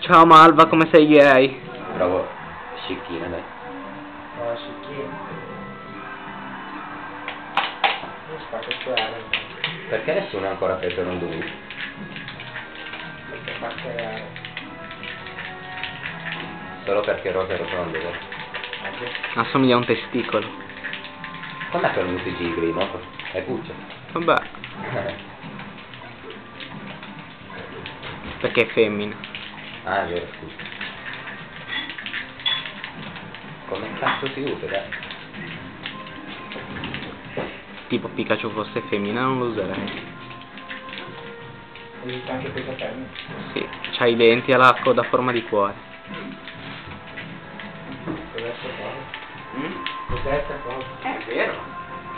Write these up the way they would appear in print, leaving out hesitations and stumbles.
Ciao Malva, come sei gay? Bravo, scicchina, dai. Oh, scicchino. Non spacca sperare. Perché nessuno ha ancora preso non lui? Perché fa sperare. Solo perché Rosa è rotondo, vero? Assomiglia a un testicolo. Com'è che non usi gigli, no? È puccio. Vabbè, perché è femmina. Ah, è vero, scusa. Come cazzo si usa, dai? Tipo Pikachu fosse femmina non lo userei. Esiste anche questa femmina. Sì, c'ha i denti e la coda a forma di cuore. Cos'è sta cosa? Cos'è sta cosa? È vero.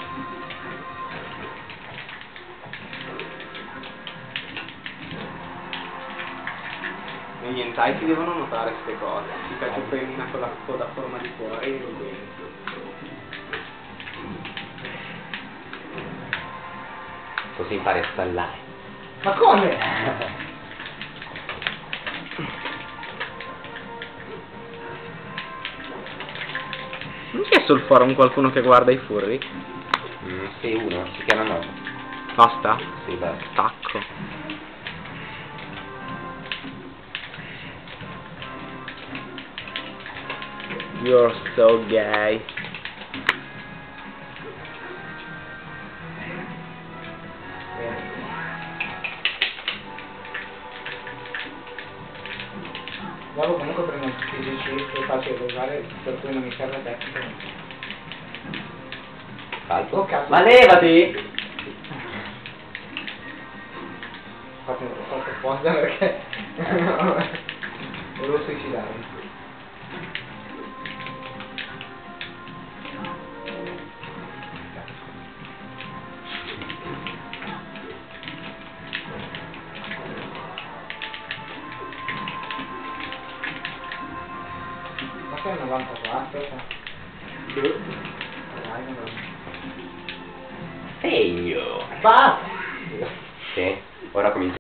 Negli hentai si devono notare queste cose. Pikachu femmina con la coda a forma di cuore e i denti. Così impari a stallare. Ma come? Non c'è sul forum qualcuno che guarda i furri? Sì, uno, si chiama Noto. Basta? Sì, basta. Stacco. You're so gay. Dopo comunque prendo tutti i disci che faccio da usare, per cui non mi serve tecnica. Calco. Oh cazzo. Ma levati! Fatto apposta perché volevo suicidarmi. Ma sei 94? Dai, non lo Segno! Basta! Sì, ora comincio